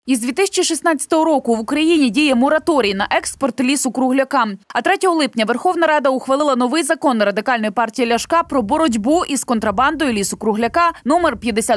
Із 2016 року в Україні діє мораторій на експорт лісу-кругляка. А 3 липня Верховна Рада ухвалила новий закон Радикальної партії Ляшка про боротьбу із контрабандою лісу-кругляка номер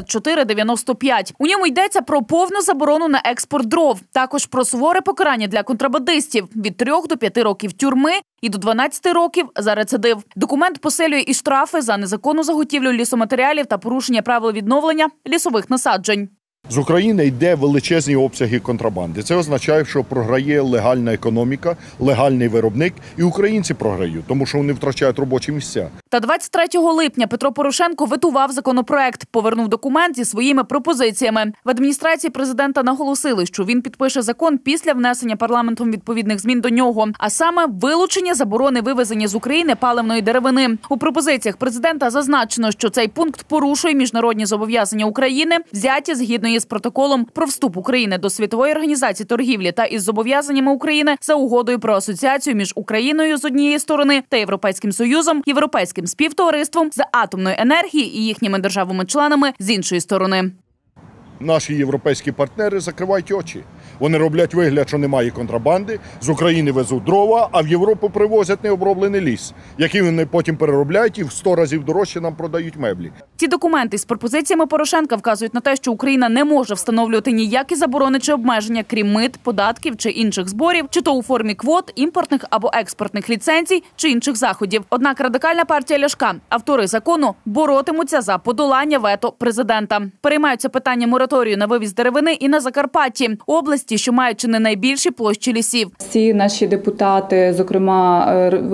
5495. У ньому йдеться про повну заборону на експорт дров, також про суворе покарання для контрабандистів – від 3 до 5 років тюрми і до 12 років за рецидив. Документ посилює і штрафи за незаконну заготівлю лісоматеріалів та порушення правил відновлення лісових насаджень. З України йде величезні обсяги контрабанди. Це означає, що програє легальна економіка, легальний виробник, і українці програють, тому що вони втрачають робочі місця. Та 23 липня Петро Порошенко ветував законопроект, повернув документ зі своїми пропозиціями. В адміністрації президента наголосили, що він підпише закон після внесення парламентом відповідних змін до нього, а саме вилучення заборони вивезення з України паливної деревини. У пропозиціях президента зазначено, що цей пункт порушує міжнародні зобов'язання України, взяті згідно з протоколом про вступ України до Світової організації торгівлі та із зобов'язаннями України за угодою про асоціацію між Україною з однієї сторони та Європейським Союзом, Європейським співтовариством з атомної енергії і їхніми державами-членами з іншої сторони. Наші європейські партнери закривають очі. Вони роблять вигляд, що немає контрабанди, з України везуть дрова, а в Європу привозять необроблений ліс, який вони потім переробляють і в 100 разів дорожче нам продають меблі. Ці документи з пропозиціями Порошенка вказують на те, що Україна не може встановлювати ніякі заборони чи обмеження, крім мит, податків чи інших зборів, чи то у формі квот, імпортних або експортних ліцензій чи інших заходів. Однак Радикальна партія Ляшка, автори закону, боротимуться за подолання вето президента. Переймаються питання мораторію на вивіз деревини і на Закарпатті, області, що мають чи не найбільші площі лісів. Всі наші депутати, зокрема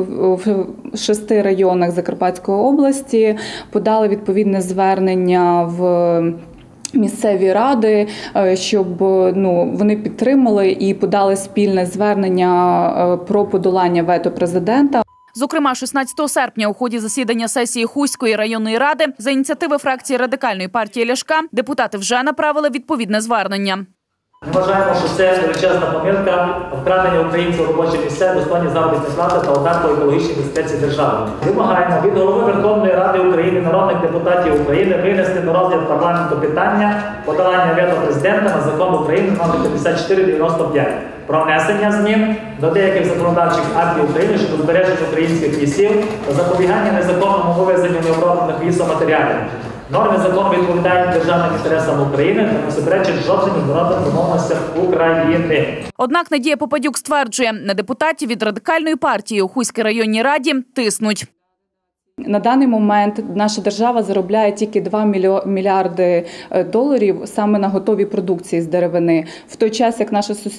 в 6 районах Закарпатської області, подали відповідне звернення в місцеві ради, щоб вони підтримали і подали спільне звернення про подолання вето президента. Зокрема, 16 серпня у ході засідання сесії Хуської районної ради за ініціативи фракції Радикальної партії Ляшка депутати вже направили відповідне звернення. Ми вважаємо, що це величезна помилка вкрадення українців робочих місць, достойні заробітні плати та удар по екологічній безпеці держави. Вимагаємо від голови Верховної Ради України, народних депутатів України винести на розгляд парламенту питання подолання вето президента на закон України номер 5495 про внесення змін до деяких законодавчих актів України щодо збереження українських лісів та запобігання незаконному вивезенню необроблених лісоматеріалів. Норми закону відповідають державним інтересам України та не суперечать жодним міжнародним домовленостям України. Однак Надія Попадюк стверджує, на депутатів від Радикальної партії у Хуській районній раді тиснуть. На даний момент наша держава заробляє тільки 2 мільярди доларів саме на готовій продукції з деревини, в той час як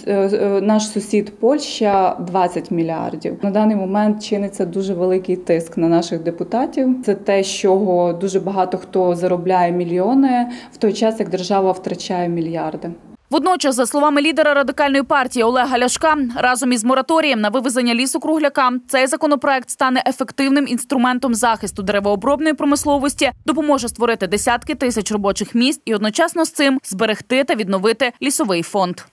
наш сусід Польща – 20 мільярдів. На даний момент чиниться дуже великий тиск на наших депутатів. Це те, що дуже багато хто заробляє мільйони, в той час як держава втрачає мільярди. Водночас, за словами лідера Радикальної партії Олега Ляшка, разом із мораторієм на вивезення лісу-кругляка цей законопроект стане ефективним інструментом захисту деревообробної промисловості, допоможе створити десятки тисяч робочих місць і одночасно з цим зберегти та відновити лісовий фонд.